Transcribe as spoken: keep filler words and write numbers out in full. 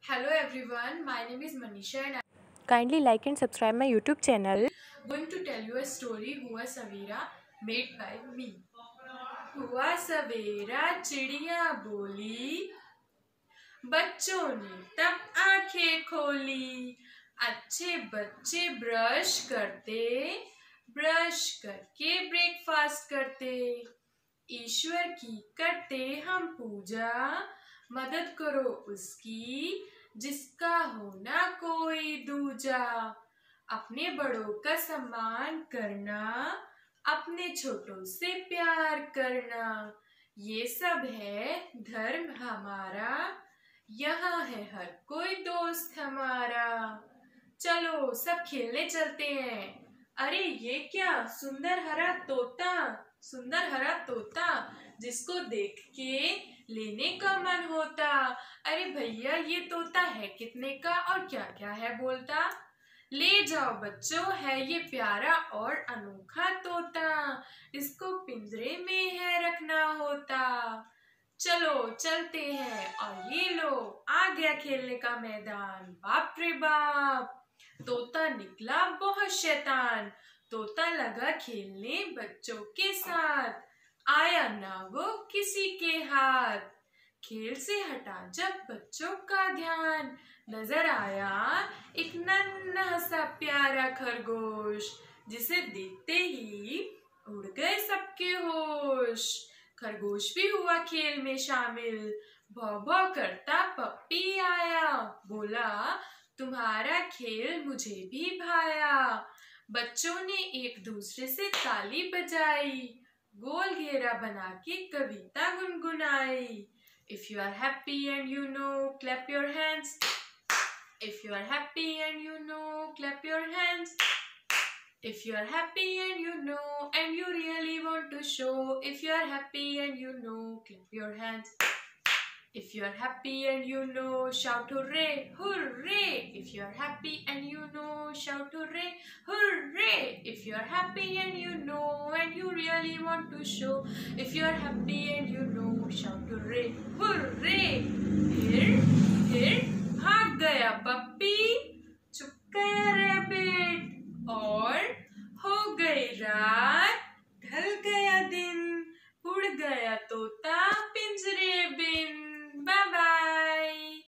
Hello everyone, my name is Manisha and Kindly like and subscribe my YouTube channel. I'm going to tell you a story Hua Savera made by me. हुआ सवेरा चिड़िया बोली, बच्चों ने तब आंखें खोली। अच्छे बच्चे ब्रश करते, ब्रश करके ब्रेकफास्ट करते। ईश्वर की करते हम पूजा, मदद करो उसकी जिसका हो ना कोई दूजा। अपने बड़ों का सम्मान करना, अपने छोटों से प्यार करना, ये सब है धर्म हमारा। यहाँ है हर कोई दोस्त हमारा। चलो सब खेलने चलते हैं। अरे ये क्या सुंदर हरा तोता, सुंदर हरा तोता जिसको देख के लेने का मन होता। अरे भैया ये तोता है कितने का और क्या क्या है बोलता। ले जाओ बच्चों, है ये प्यारा और अनोखा तोता, इसको पिंजरे में है रखना होता। चलो चलते हैं और ये लो आ गया खेलने का मैदान। बाप रे बाप, तोता निकला बहुत शैतान। तोता लगा खेलने बच्चों के साथ, आया ना वो किसी के हाथ। खेल से हटा जब बच्चों का ध्यान, नजर आया एक नन्हा सा प्यारा खरगोश, जिसे देखते ही उड़ गए सबके होश। खरगोश भी हुआ खेल में शामिल, भौ भौ करता पप्पी आया। बोला तुम्हारा खेल मुझे भी भाया। बच्चों ने एक दूसरे से ताली बजाई, गोल घेरा बना के कविता गुनगुनाई। If you are happy and you know, clap your hands. If you are happy and you know, clap your hands. If you are happy and you know, and you really want to show. If you are happy and you know, clap your hands. If you are happy and you know, shout hooray, hooray. If you are happy and you know, shout hooray, hooray. If you are happy and you know, and you really want to show. If you are happy and you know, shout hooray, hooray. फिर फिर भाग गया पप्पी, चुप गया rabbit और हो गई रात।